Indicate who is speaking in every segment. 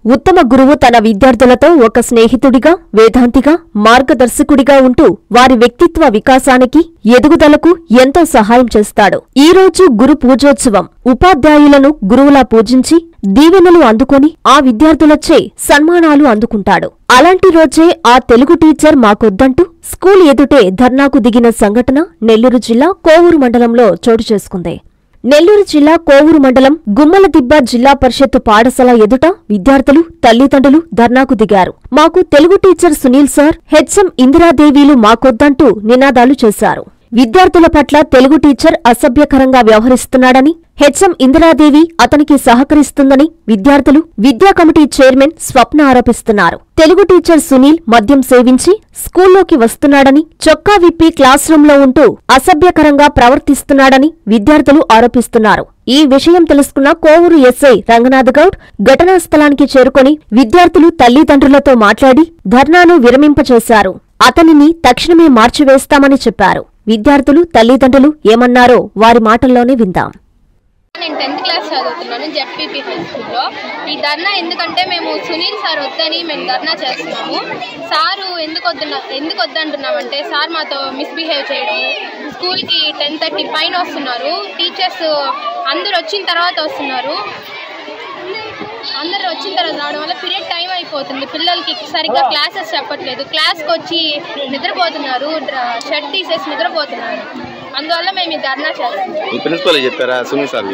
Speaker 1: ఉత్తమ గురువు తన విద్యార్థులతో ఒక స్నేహితుడిగా, వేదాంతిగా, మార్గదర్శకుడిగా ఉంటూ వారి వ్యక్తిత్వ వికాసానికి, ఎదుగుదలకు ఎంతో సహాయం చేస్తాడు. ఈ రోజు గురు పూజోత్సవం. ఉపాధ్యాయులను గురువులా పూజించి దీవెనలు అందుకొని ఆ విద్యార్థులచే సన్మానాలు అందుకుంటాడు. అలాంటి రోజే ఆ తెలుగు టీచర్ మాకొద్దంటూ స్కూల్ ఎదుటే ధర్నాకు దిగిన సంఘటన నెల్లూరు జిల్లా కోవూరు మండలంలో చోటు చేసుకుంది. నెల్లూరు జిల్లా కోవూరు మండలం గుమ్మలదిబ్బ జిల్లా పరిషత్తు పాఠశాల ఎదుట విద్యార్థులు, తల్లిదండ్రులు ధర్నాకు దిగారు. మాకు Telugu teacher Sunil sir, HM ఇందిరాదేవిలు మాకొద్దంటూ నినాదాలు చేశారు. విద్యార్థుల పట్ల తెలుగు టీచర్ అసభ్యకరంగా వ్యవహరిస్తున్నాడని, హెచ్ఎం ఇందిరాదేవి అతనికి సహకరిస్తుందని విద్యార్థులు, విద్యా కమిటీ చైర్మన్ స్వప్న ఆరోపిస్తున్నారు. తెలుగు టీచర్ సునీల్ మద్యం సేవించి స్కూల్లోకి వస్తున్నాడని, చొక్కా విప్పి క్లాస్ రూంలో ఉంటూ అసభ్యకరంగా ప్రవర్తిస్తున్నాడని విద్యార్థులు ఆరోపిస్తున్నారు. ఈ విషయం తెలుసుకున్న కోవూరు ఎస్ఐ రంగనాథ్ గౌడ్ ఘటనా స్థలానికి చేరుకొని విద్యార్థులు, తల్లిదండ్రులతో మాట్లాడి ధర్నాను విరమింపచేశారు. అతనిని తక్షణమే మార్చివేస్తామని చెప్పారు. విద్యార్థులు, తల్లిదండ్రులు ఏమన్నారో వారి మాటల్లోనే విందాం.
Speaker 2: నేను 10th క్లాస్ చదువుతున్నాను జెడ్పీపీ హై స్కూల్లో. ఈ ధర్నా ఎందుకంటే మేము సునీల్ సార్ వద్దని మేము ధర్నా చేస్తున్నాము. సారు ఎందుకు వద్దంటున్నామంటే సార్ మాతో మిస్బిహేవ్ చేయడము, స్కూల్కి 10:30 పైన వస్తున్నారు, టీచర్స్ అందరూ వచ్చిన తర్వాత వస్తున్నారు. అందరూ వచ్చిన తర్వాత రావడం వల్ల పీరియడ్ టైం అయిపోతుంది, పిల్లలకి సరిగ్గా క్లాసెస్ చెప్పట్లేదు, క్లాస్కి వచ్చి నిద్రపోతున్నారు, షర్ట్ తీసేసి నిద్రపోతున్నారు. అందువల్ల మేము ఈ ధర్నా చేస్తాం.
Speaker 3: ప్రిన్సిపల్ చెప్పారా సునీల్ సార్?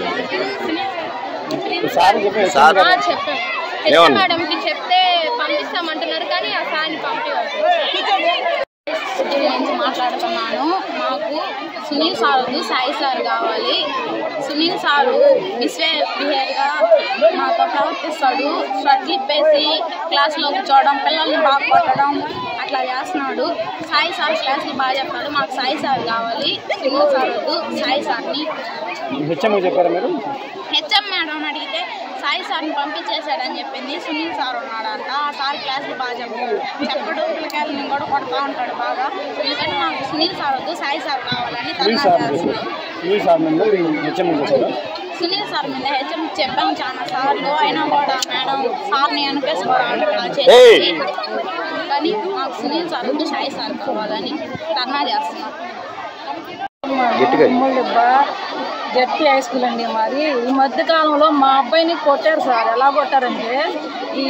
Speaker 2: చెప్పాం, మేడంకి చెప్తే పంపిస్తామంటున్నారు కానీ ఆ సార్ని పంపించారు. మాట్లాడుతున్నాను. మాకు సునీల్ సార్ వద్దు, సాయి సార్ కావాలి. సునీల్ సారు మిస్బిహేవ్గా మాతో ప్రవర్తిస్తాడు. షర్ట్లు ఇప్పేసి క్లాస్లో కూర్చోవడం, పిల్లల్ని బాగా కొట్టడం అట్లా చేస్తున్నాడు. సాయి సార్ క్లాసులు బాగా చెప్తాడు. మాకు సాయి సార్ కావాలి, సునీల్ సార్ వద్దు, సాయి సార్ని. హెచ్ఎం మేడం అడిగితే సాయి సార్ని పంపించేశాడని చెప్పింది. సునీల్ సార్ ఉన్నాడంట, ఆ సార్ క్లాసులు బాగా చెప్పడు, పిల్లకాయలని కూడా కొడతా ఉంటాడు బాగా. ఎందుకంటే మాకు సునీల్ సార్ వద్దు, సాయి సార్ కావాలని ధర్నా చేస్తున్నాం. సునీల్ సార్ మీద హెచ్ఎం చెప్పాం చాలా సార్లు, అయినా కూడా మేడం సార్ని అనిపిస్తున్నాడు చేసి. కానీ మాకు సునీల్ సార్ వద్దు, సాయి సార్ కావాలని ధర్నా చేస్తున్నాం.
Speaker 4: జెడ్పీ హై స్కూల్ అండి మాది. ఈ మధ్యకాలంలో మా అబ్బాయిని కొట్టారు సార్. ఎలా కొట్టారంటే ఈ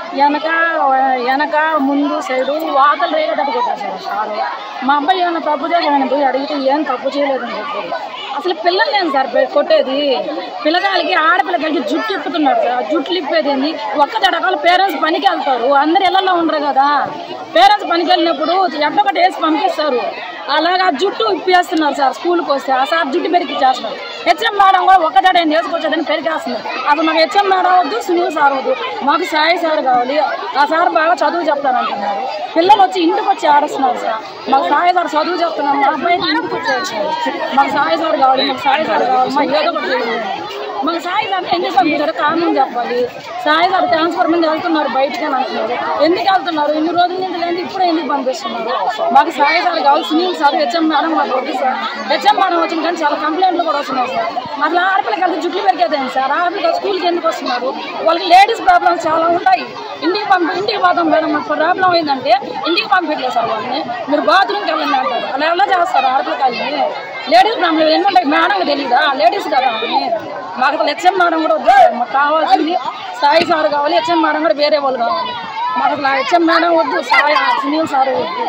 Speaker 4: వెనక ముందు సైడు వాతలు రేగేటట్టు కొట్టారు సార్. మా అబ్బాయి ఏమైనా తప్పు చేశాడని పోయి అడిగితే ఏం తప్పు చేయలేదని చెప్పారు. అసలు పిల్లలు నేను సార్ కొట్టేది, పిల్లకాయలకి ఆడపిల్లకాయలకి జుట్టు ఇప్పుతున్నారు సార్. జుట్లు ఇప్పేది ఏంది? ఒక్క తడకాలు పేరెంట్స్ పనికి వెళ్తారు, అందరు ఇళ్లలో ఉండరు కదా. పేరెంట్స్ పనికి వెళ్ళినప్పుడు ఎట్టొకటి వేసి పంపిస్తారు, అలాగా జుట్టు ఇప్పేస్తున్నారు సార్. స్కూల్కి వస్తే ఆ సార్ జుట్టు పెరిగిచ్చేస్తారు. హెచ్ఎం మేడం కూడా ఒక్కటే వేసుకొచ్చేదని పెరిగేస్తున్నారు. అసలు మాకు హెచ్ఎం మేడం వద్దు, సునీల్ సార్ వద్దు, మాకు సాయి సార్ కావాలి. ఆ సార్ బాగా చదువు చెప్తారంటున్నారు. పిల్లలు వచ్చి ఇంటికి వచ్చి ఆడుస్తున్నారు సార్. మాకు సాయి సార్ చదువు చెప్తున్నాం, మా అబ్బాయికి ఇంటికి వచ్చేసారు. మాకు సాయి సార్ కావాలి, మాకు సాయి సార్ కావాలి, మాకు ఏదో ఒకటి చేయాలి. మాకు సాయి సార్ ఎందుకు పంపించారు కారణం చెప్పాలి. సాయి సార్ ట్రాన్స్ఫర్ మీద వెళ్తున్నారు బయటకి అని అంటున్నారు. ఎందుకు వెళ్తున్నారు? ఇన్ని రోజుల నుంచి లేదు, ఇప్పుడు ఎందుకు పంపిస్తున్నారు? మాకు సాయి సార్ కావాలి, సునీల్ సార్, హెచ్ఎం మేడం మాకు వద్దు సార్. హెచ్ఎం మేడం వచ్చింది కానీ చాలా కంప్లైంట్లు కూడా వస్తున్నాయి సార్. అట్లా ఆడపిల్లకి వెళ్తే జుట్లు పెరిగేదండి సార్. ఆడపిల్లకి స్కూల్కి ఎందుకు వస్తున్నారు? వాళ్ళకి లేడీస్ ప్రాబ్లమ్స్ చాలా ఉంటాయి. ఇంటికి పోతాం మేడం, మాకు ప్రాబ్లం అయిందంటే ఇంటికి పంపించలేదు సార్. వాళ్ళని మీరు బాత్రూమ్కి వెళ్ళండి అంటారు. అలా ఎలా చేస్తారు ఆడపిల్లకాయని? లేడీస్ ప్రాబ్లం ఎన్ని ఉంటాయి మేడం తెలియదా? లేడీస్ కదా అని. మాకు అసలు హెచ్ఎం మేడం కూడా వద్దు, మాకు కావాల్సింది సాయి సార్ కావాలి, హెచ్ఎం మేడం కూడా వేరే వాళ్ళు కావాలి. మాకు అసలు హెచ్ఎం మేడం వద్దు, సాయి సునీల్ సార్ వద్దు.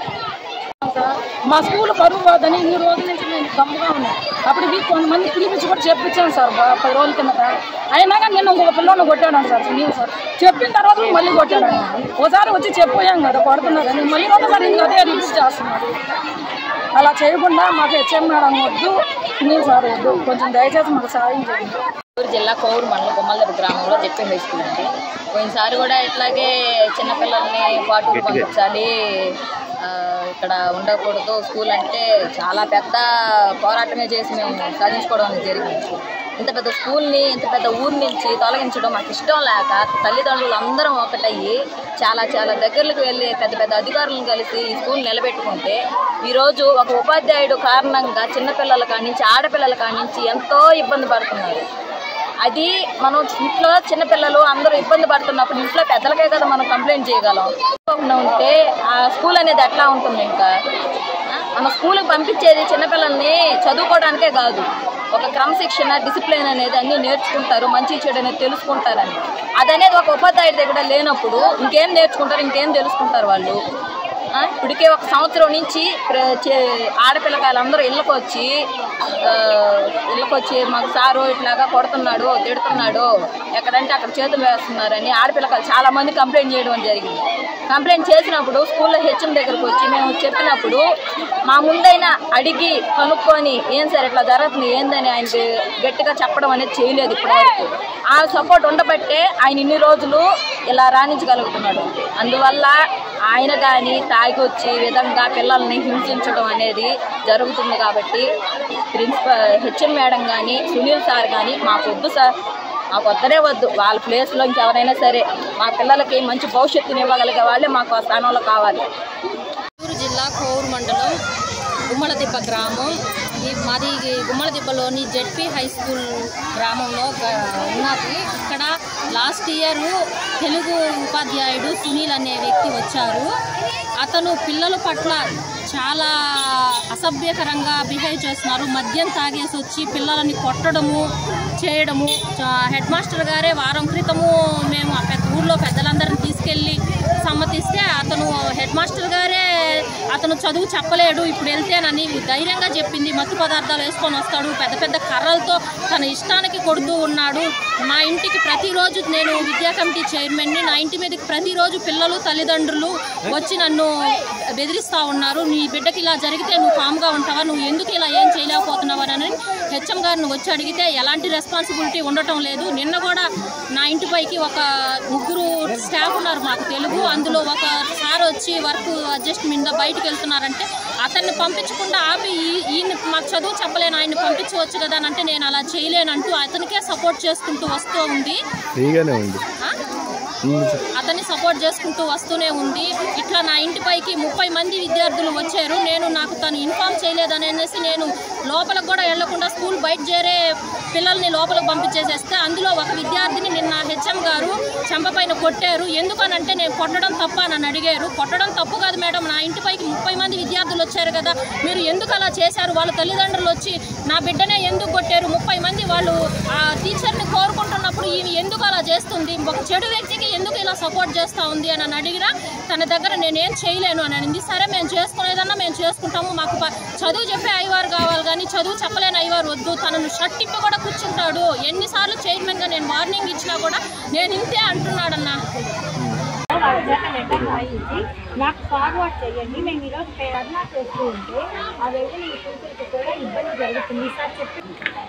Speaker 4: మా స్కూల్ పరువు కాదని ఇన్ని రోజుల నుంచి నేను గమ్ముగా ఉన్నాను. అప్పుడు కొంతమంది పిలిపించి కూడా చెప్పించాను సార్ 10 రోజుల కిందట. అయినా కానీ నేను ఇంకొక పిల్లల్ని కొట్టాను సార్ సునీల్ సార్. చెప్పిన తర్వాత మళ్ళీ కొట్టాను. ఒకసారి వచ్చి చెప్పాం కదా కొడుతున్నారని, మళ్ళీ ఒకసారి ఇందుకు అదే రిలీజ్ చేస్తున్నారు. అలా చేయకుండా మాకు హెచ్ఎం మేడం వద్దు, సునీల్ సార్ వద్దు, కొంచెం దయచేసి మాకు సాయం చేయండి.
Speaker 5: కోవూరు జిల్లా కోవూరు మండలం గుమ్మలదిబ్బ గ్రామంలో జెడ్పీ హై స్కూల్ అండి. పోయినసారి కూడా ఇట్లాగే చిన్నపిల్లల్ని పాటలు పంపించాలి, ఇక్కడ ఉండకూడదు స్కూల్ అంటే చాలా పెద్ద పోరాటమే చేసి మేము సాధించుకోవడం అనేది జరిగింది. ఇంత పెద్ద స్కూల్ని, ఇంత పెద్ద ఊరి నుంచి తొలగించడం మాకు ఇష్టం లేక తల్లిదండ్రులు అందరం ఒకటయ్యి చాలా దగ్గరలకు వెళ్ళి పెద్ద అధికారులను కలిసి ఈ స్కూల్ నిలబెట్టుకుంటే ఈరోజు ఒక ఉపాధ్యాయుడు కారణంగా చిన్నపిల్లల కానించి ఆడపిల్లల కానించి ఎంతో ఇబ్బంది పడుతున్నారు. అది మనం ఇంట్లో చిన్నపిల్లలు అందరూ ఇబ్బంది పడుతున్నప్పుడు ఇంట్లో పెద్దలకే కదా మనం కంప్లైంట్ చేయగలం. ఉంటే ఆ స్కూల్ అనేది ఎట్లా ఉంటుంది? ఇంకా మన స్కూల్కి పంపించేది చిన్నపిల్లల్ని చదువుకోవడానికే కాదు, ఒక క్రమశిక్షణ డిసిప్లిన్ అనేది అన్నీ నేర్చుకుంటారు, మంచి చెడు అనేది తెలుసుకుంటారని. అదనేది ఒక ఉపాధ్యాయుడి దగ్గర లేనప్పుడు ఇంకేం నేర్చుకుంటారు, ఇంకేం తెలుసుకుంటారు వాళ్ళు? ఇప్పటికే 1 సంవత్సరం నుంచి ఆడపిల్లకాయలు అందరూ ఇళ్ళకి వచ్చి మాకు సారు ఇట్లాగా కొడుతున్నాడు, తిడుతున్నాడు, ఎక్కడంటే అక్కడ చేతులు వేస్తున్నారని ఆడపిల్లకాయలు చాలా మంది కంప్లైంట్ చేయడం జరిగింది. కంప్లైంట్ చేసినప్పుడు స్కూల్లో హెచ్ఎం దగ్గరకు వచ్చి మేము చెప్పినప్పుడు మా ముందైనా అడిగి కనుక్కొని ఏం సార్ ఇట్లా జరుగుతుంది ఏందని ఆయనకి గట్టిగా చెప్పడం అనేది చేయలేదు ఇప్పటివరకు. ఆ సపోర్ట్ ఉండబట్టే ఆయన ఇన్ని రోజులు ఇలా రాణించగలుగుతున్నాడు. అందువల్ల ఆయన కానీ తాగి వచ్చి విధంగా పిల్లల్ని హింసించడం అనేది జరుగుతుంది. కాబట్టి హెచ్ఎం మేడం కానీ సునీల్ సార్ కానీ మాకు వద్దు సార్, మాకు వద్దనే వద్దు. వాళ్ళ ప్లేస్లో ఇంకెవరైనా సరే మా పిల్లలకి మంచి భవిష్యత్తుని ఇవ్వగలిగే వాళ్ళే మాకు ఆ స్థానంలో కావాలి.
Speaker 6: చిత్తూరు జిల్లా కోవూరు మండలం గుమ్మలదిబ్బ గ్రామం. మాది గుమ్మలదిబ్బలోని జెడ్పీ హై స్కూల్ గ్రామంలో ఉన్నది. ఇక్కడ లాస్ట్ ఇయర్ తెలుగు ఉపాధ్యాయుడు సునీల్ అనే వ్యక్తి వచ్చారు. అతను పిల్లల పట్ల చాలా అసభ్యకరంగా బిహేవ్ చేస్తున్నారు. మద్యం తాగేసి వచ్చి పిల్లలని కొట్టడము చేయడము. హెడ్ మాస్టర్ గారే వారం క్రితము మేము ఊళ్ళో పెద్దలందరిని తీసుకెళ్ళి సమ్మతిస్తే హెడ్ మాస్టర్ గారే అతను చదువు చెప్పలేడు ఇప్పుడు వెళ్తేనని ధైర్యంగా చెప్పింది. మత్తు పదార్థాలు వేసుకొని వస్తాడు, పెద్ద పెద్ద కర్రలతో తన ఇష్టానికి కొడుతూ ఉన్నాడు. మా ఇంటికి ప్రతిరోజు, నేను విద్యా కమిటీ చైర్మన్ని, నా ఇంటి మీదకి ప్రతిరోజు పిల్లలు తల్లిదండ్రులు వచ్చి నన్ను బెదిరిస్తూ ఉన్నారు. నీ బిడ్డకి ఇలా జరిగితే నువ్వు కామ్గా ఉంటావా, నువ్వు ఎందుకు ఇలా ఏం చేయలేకపోతున్నావని హెచ్ఎం గారిని వచ్చి అడిగితే ఎలాంటి రెస్పాన్సిబిలిటీ ఉండటం లేదు. నిన్న కూడా నా ఇంటిపైకి ఒక 3 స్టాఫ్ ఉన్నారు మాకు తెలుగు, అందులో ఒక సార్ వచ్చి వర్క్ అడ్జస్ట్ మీద బయటకు వెళ్తున్నారంటే అతన్ని పంపించకుండా ఆపి ఈయన మాకు చదువు చెప్పలేను ఆయన్ని పంపించవచ్చు కదా అని అంటే నేను అలా చేయలేనంటూ అతనికే సపోర్ట్ చేసుకుంటూ వస్తూ ఉంది. అతన్ని సపోర్ట్ చేసుకుంటూ వస్తూనే ఉంది. ఇట్లా నా ఇంటిపైకి 30 మంది విద్యార్థులు వచ్చారు. నాకు తను ఇన్ఫార్మ్ చేయలేదనేసి నేను లోపలికి కూడా వెళ్లకుండా స్కూల్ బయట చేరే పిల్లల్ని లోపలికి పంపించేసేస్తే అందులో ఒక విద్యార్థిని నిన్న హెచ్ఎం గారు చెంపపైన కొట్టారు. ఎందుకనంటే నేను కొట్టడం తప్ప నన్ను అడిగారు. కొట్టడం తప్పు కాదు మేడం, నా ఇంటిపైకి 30 మంది విద్యార్థులు వచ్చారు కదా, మీరు ఎందుకు అలా చేశారు? వాళ్ళ తల్లిదండ్రులు వచ్చి నా బిడ్డనే ఎందుకు కొట్టారు? 30 మంది వాళ్ళు ఆ టీచర్ని కోరుకుంటున్నప్పుడు ఈమె ఎందుకు అలా చేస్తుంది? ఒక చెడు వ్యక్తికి ఎందుకు ఇలా సపోర్ట్ చేస్తూ ఉంది అని అడిగినా తన దగ్గర నేనేం చేయలేను అని అనింది. సరే మేము చేసుకునేదన్నా మేము చేసుకుంటాము, మాకు చదువు చెప్పే అయ్యవారు కావాలి కానీ చదువు చెప్పలేని అయ్యవారు వద్దు. తనను షట్టిప్పి కూడా కూర్చుంటాడు. ఎన్నిసార్లు చైర్మన్గా నేను వార్నింగ్ ఇచ్చినా కూడా నేను ఇంతే అంటున్నాడన్నా.
Speaker 7: నాకు ఫార్వర్డ్ చేయండి, మేము ఈరోజు ధర్నా చేస్తూ ఉంటే అదైతే నీ కూతురికి కూడా ఇబ్బంది జరుగుతుంది సార్ చెప్పి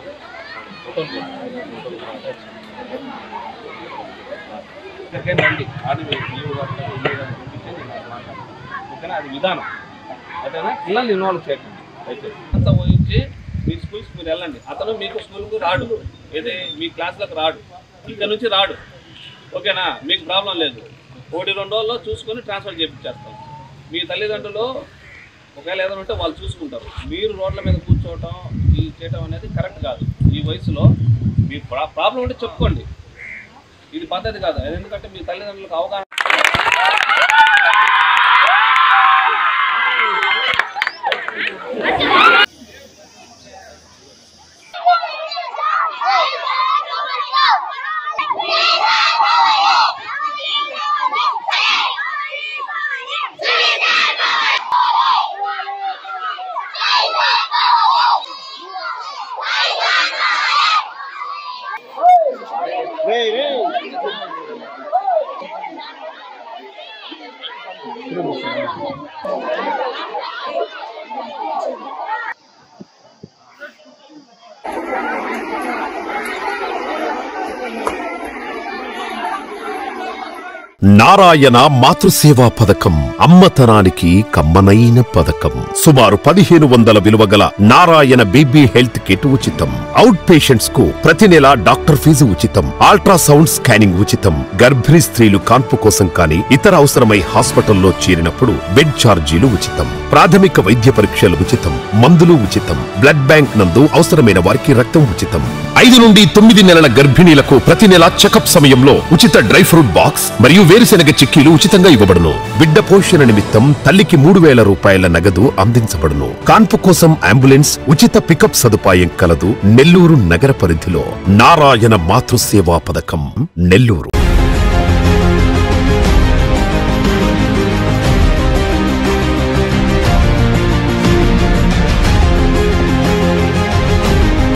Speaker 8: అది విధానం అదేనా. పిల్లల్ని ఇన్వాల్వ్ చేయకండి దయచేసి. అంతా ఊహించి మీ స్కూల్స్కి మీరు వెళ్ళండి. అతను మీకు స్కూల్కి రాడు, ఏదే మీ క్లాస్లకు రాడు, ఇక్కడ నుంచి రాడు, ఓకేనా? మీకు ప్రాబ్లం లేదు. 1-2 రోజుల్లో చూసుకొని ట్రాన్స్ఫర్ చేయించేస్తాం. మీ తల్లిదండ్రులు ఒకవేళ ఏదైనా ఉంటే వాళ్ళు చూసుకుంటారు. మీరు రోడ్ల మీద కూర్చోవటం ఈ చేయటం అనేది కరెక్ట్ కాదు. ఈ వయసులో మీ ప్రాబ్లం ఉంటే చెప్పుకోండి, ఇది పద్ధతి కాదు. ఎందుకంటే మీ తల్లిదండ్రులకు అవగాహన
Speaker 9: నారాయణ మాతృసేవా పథకం అమ్మతనానికి కమ్మనైన పథకం. సుమారు 1500 విలువ గల నారాయణ బేబీ హెల్త్ కిట్ ఉచితం. అవుట్ పేషెంట్స్ కు ప్రతి నెల డాక్టర్ ఫీజు ఉచితం, అల్ట్రాసౌండ్ స్కానింగ్ ఉచితం, గర్భిణీ స్త్రీలు కాన్పు కోసం కానీ ఇతర అవసరమై హాస్పిటల్లో చేరినప్పుడు బెడ్ ఛార్జీలు ఉచితం, ప్రాథమిక వైద్య పరీక్షలు ఉచితం, మందులు ఉచితం, బ్లడ్ బ్యాంక్ నందు అవసరమైన వారికి రక్తం ఉచితం. 5 నుండి 9 నెలల గర్భిణీలకు ప్రతి నెల చెకప్ సమయంలో ఉచిత డ్రై ఫ్రూట్ బాక్స్ మరియు వేరుశెనగ చిక్కీలు ఉచితంగా ఇవ్వబడును. బిడ్డ పోషణ నిమిత్తం తల్లికి 3000 రూపాయల నగదు అందించబడును. కాన్పు కోసం అంబులెన్స్ ఉచిత పికప్ సదుపాయం కలదు. నెల్లూరు నగర పరిధిలో నారాయణ మాతృసేవా పథకం, నెల్లూరు.